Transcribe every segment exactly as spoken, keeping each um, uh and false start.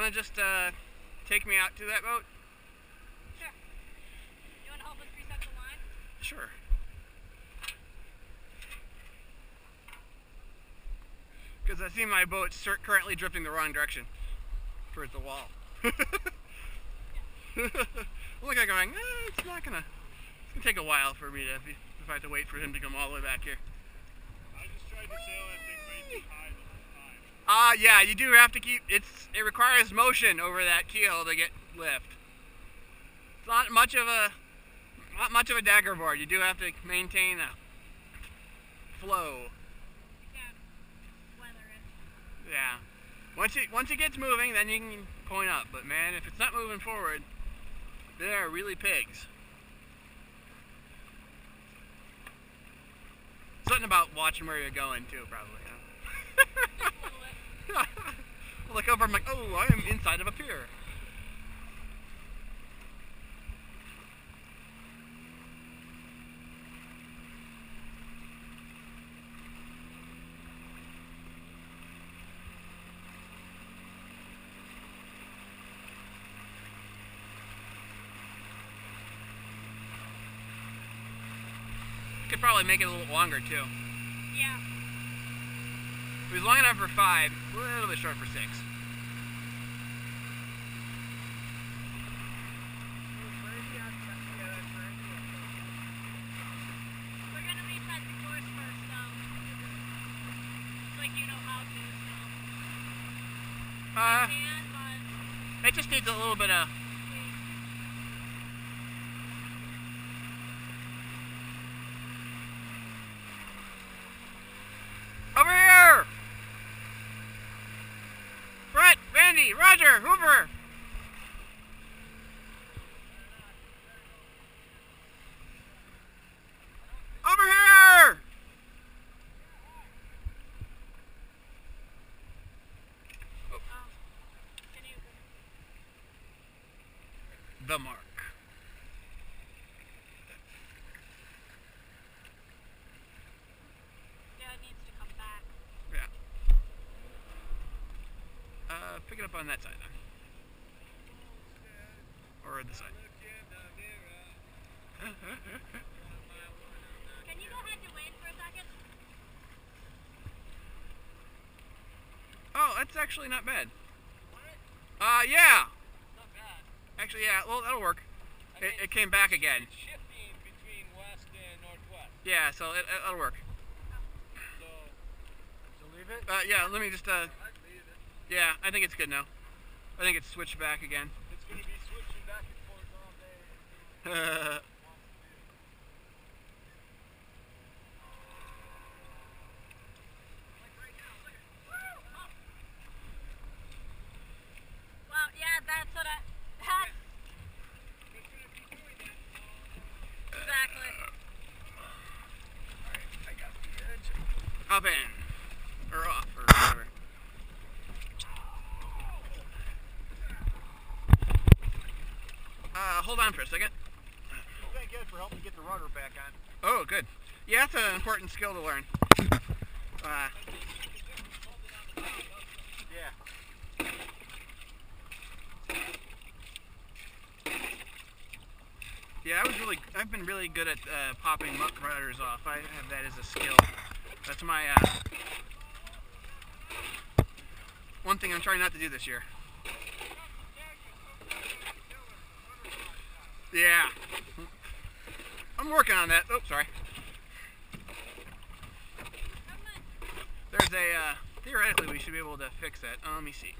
to just uh, take me out to that boat? Sure. You want to help us reset the line? Sure. Because I see my boat currently drifting the wrong direction towards the wall. Look, I'm going, eh, it's not gonna, it's gonna take a while for me to, if I have to wait for him to come all the way back here. I just tried to sail that thing way too high the whole time. Ah, uh, yeah, you do have to keep, it's, it requires motion over that keel to get lift. It's not much of a, not much of a dagger board. You do have to maintain a flow. Yeah. Once it once it gets moving, then you can point up. But man, if it's not moving forward, they are really pigs. Something about watching where you're going too, probably. Huh? I look over, I'm like, oh, I am inside of a pier. Could probably make it a little longer too. Yeah. It was long enough for five, a little bit short for six. We're gonna reset the course first, though. Like you know how to. So. Uh, can, but it just needs a little bit of. Over here! Brett, Randy, Roger, Hoover! Over here! um, can you? The mark. Uh, pick it up on that side then. Or this side. Can you go ahead and wait for a second? Oh, that's actually not bad. Uh, yeah. Not bad. Actually, yeah, well, that'll work. I mean, It, it came back again. It's shifting between west and northwest. Yeah, so it, it'll work. So, so leave it? Uh, yeah, let me just, uh, I'd leave it. yeah, I think it's good now. I think it's switched back again. It's going to be switching back and forth all day. Uh, Well, yeah, that's what I. That's exactly. Alright, I got the edge. Up in. Or off, or whatever. Uh, hold on for a second. Well, thank you for helping me get the rudder back on. Oh, good. Yeah, that's an important skill to learn. Uh, Yeah. yeah, I was really, I've been really good at uh, popping muck rudders off. I have that as a skill. That's my, uh, one thing I'm trying not to do this year. Yeah. I'm working on that. Oh, sorry. There's a, uh, theoretically we should be able to fix that. Uh, let me see.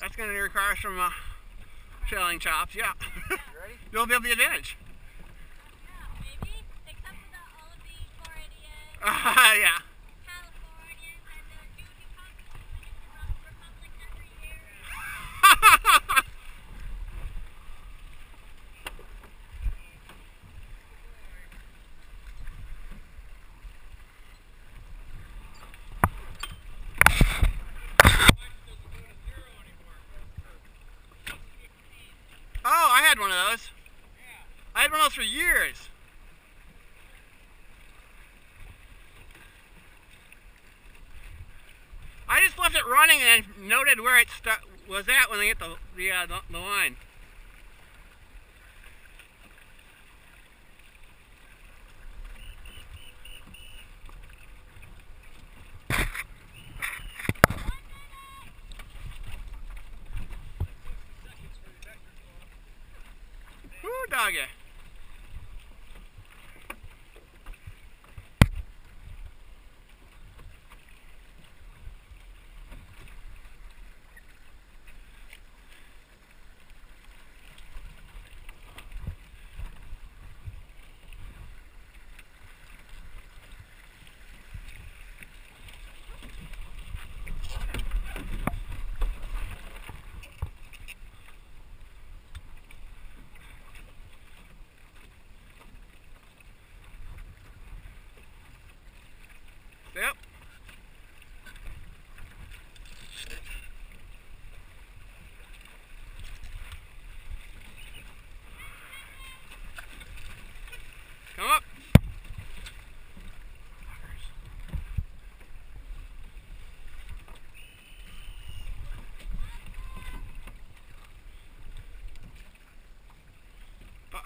That's going to require some uh, shelling chops, yeah. Yeah. Ready? You'll be able to the advantage. Yeah, maybe. Except for the, all of the Floridians, Uh, yeah. Californians, and the dude who comes to the Dominican Republic every year. Oh, I had one of those. I had one of those for years. I just left it running and noted where it stu was at when they hit the the, uh, the, the line. Woo, doggy. Yep. Come up. Fuck.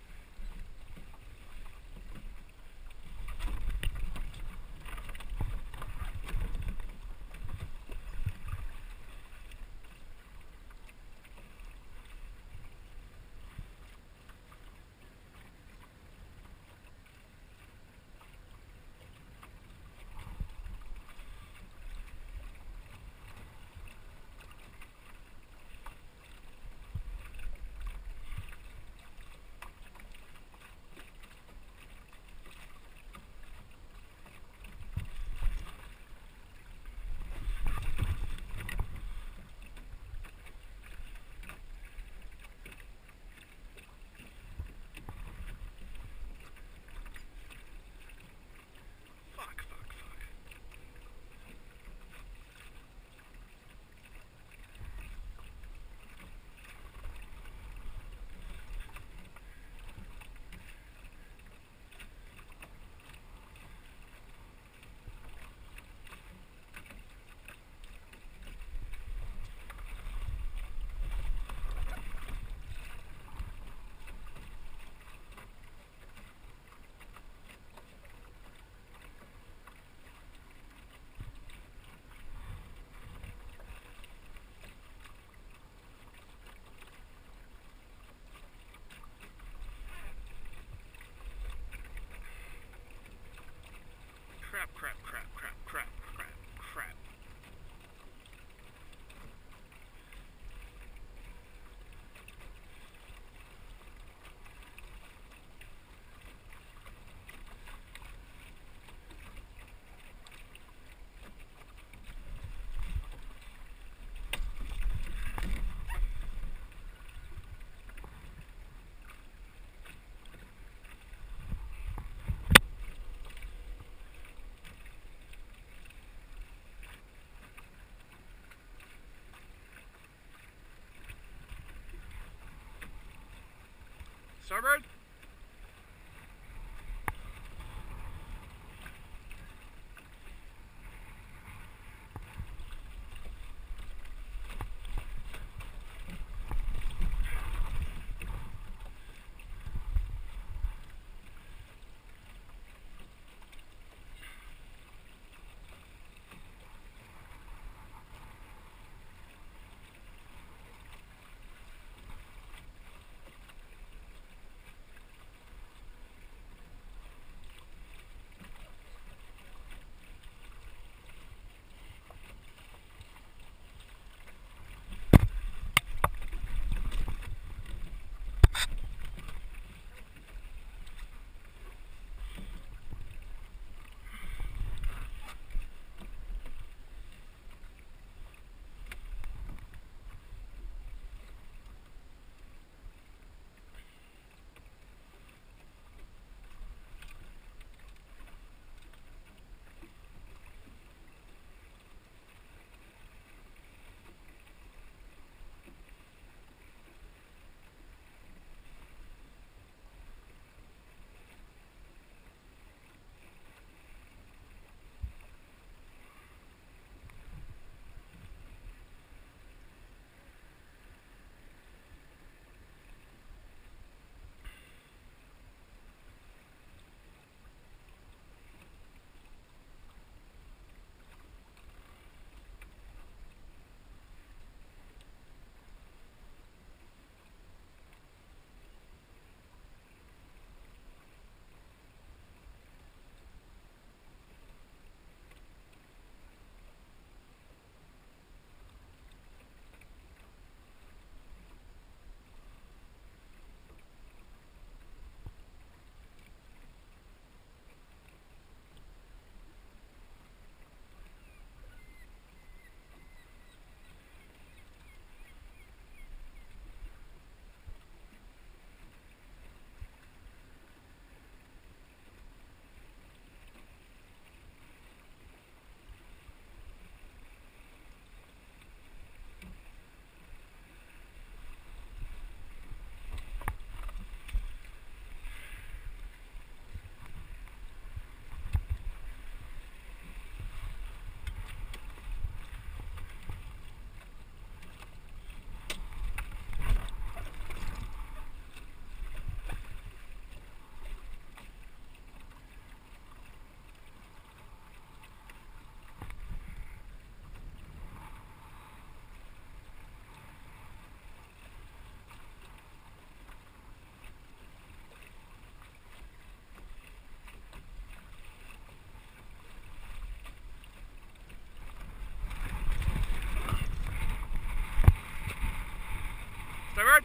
Fuck, fuck, fuck. Crap, crap, crap, crap, crap, crap, crap. Starboard? Starboard.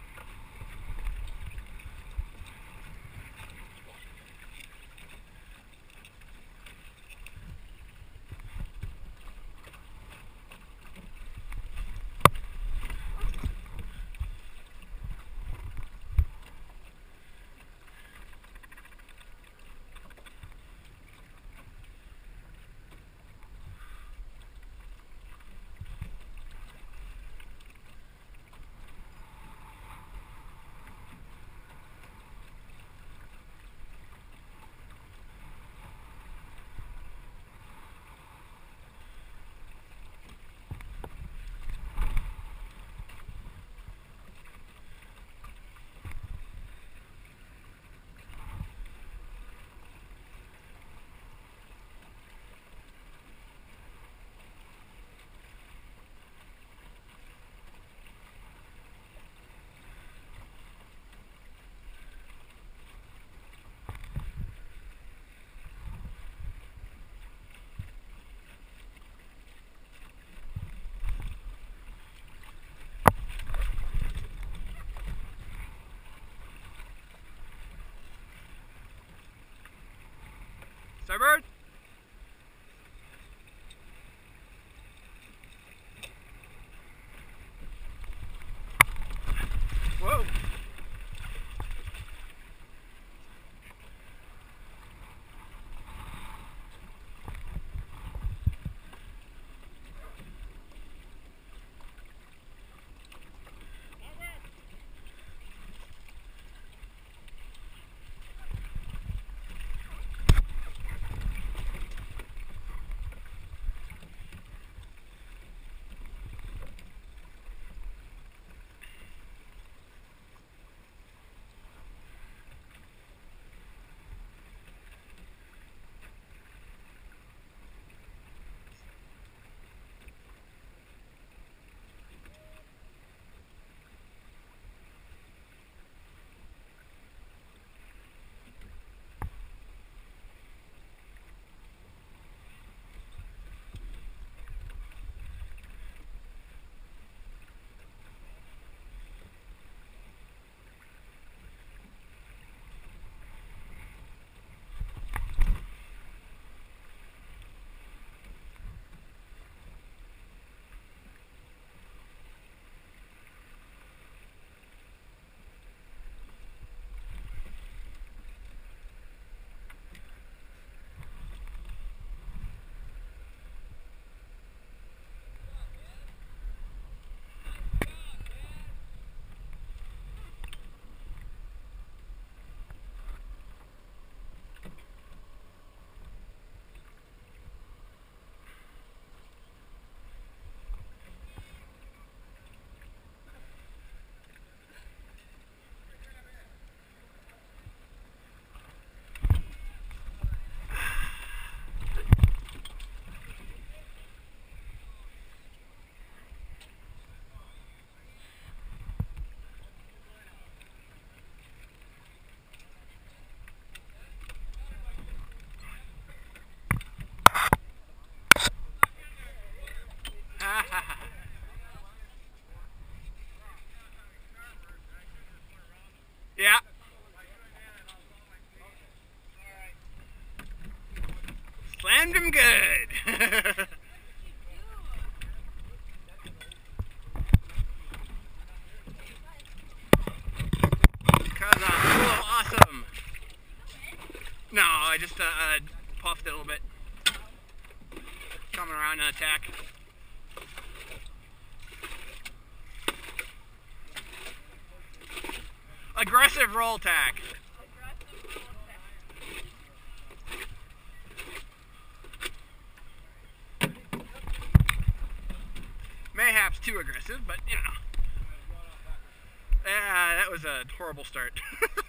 Starboard. Whoa. Yeah. Slammed him good. Cause I'm cool, awesome. No, I just uh, uh, puffed it a little bit. Coming around to attack. Aggressive roll tack. Mayhaps too aggressive, but you know. Yeah, that was a horrible start.